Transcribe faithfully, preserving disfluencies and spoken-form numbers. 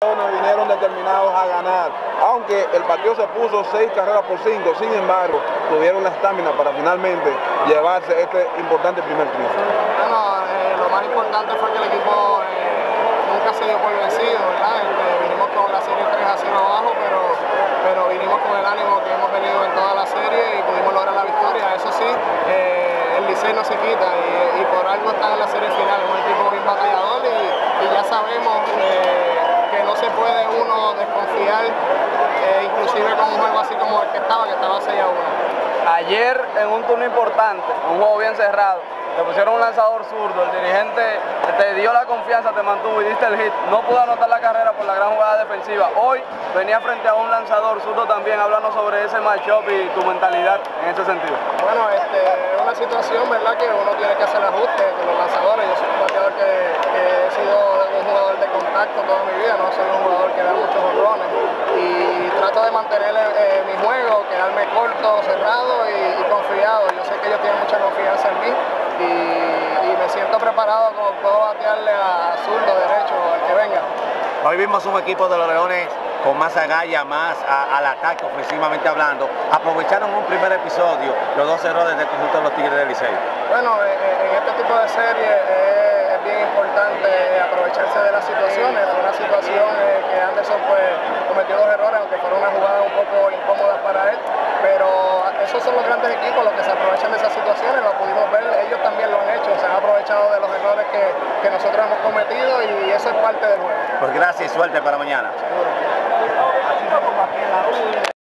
Vinieron determinados a ganar, aunque el partido se puso seis carreras por cinco, sin embargo, tuvieron la estamina para finalmente llevarse este importante primer triunfo. Bueno, eh, lo más importante fue que el equipo eh, nunca se dio por vencido, ¿verdad? Este, vinimos con la serie tres a cero abajo, pero, pero vinimos con el ánimo que hemos tenido en toda la serie y pudimos lograr la victoria. Eso sí, eh, el Licey no se quita y, y por algo está en la serie final, es un equipo bien batallador y, y ya sabemos eh, que no se puede uno desconfiar, eh, inclusive con un juego así como el que estaba, que estaba seis a uno. Ayer en un turno importante, un juego bien cerrado, te pusieron un lanzador zurdo, el dirigente te dio la confianza, te mantuvo y diste el hit, no pudo anotar la carrera por la gran jugada defensiva. Hoy venía frente a un lanzador zurdo también, hablando sobre ese matchup y tu mentalidad en ese sentido. Bueno, este, es una situación, ¿verdad?, que uno tiene que hacer ajustes con los lanzadores. Yo soy un bateador que, que he sido un jugador de contacto toda mi vida, no soy un jugador que da muchos honrones y trato de mantener eh, mi juego, quedarme corto, cerrado y, y confiado. Yo sé que ellos tienen mucha confianza en mí y, y me siento preparado como puedo batearle a zurdo, derecho, al que venga. Hoy vimos un equipo de los Leones con más agallas, más a, al ataque ofensivamente hablando. Aprovecharon un primer episodio, los dos errores del conjunto de los Tigres del Licey. Bueno, eh, en este tipo de series eh, es bien importante aprovecharse de las situaciones. Fue una situación eh, que Anderson pues, cometió dos errores, aunque fueron una jugada un poco incómoda para él, pero esos son los grandes equipos los que se aprovechan de esas situaciones, lo pudimos ver, ellos también lo han hecho, se han aprovechado de los errores que, que nosotros hemos cometido y eso es parte del juego. Pues gracias y suerte para mañana. Seguro.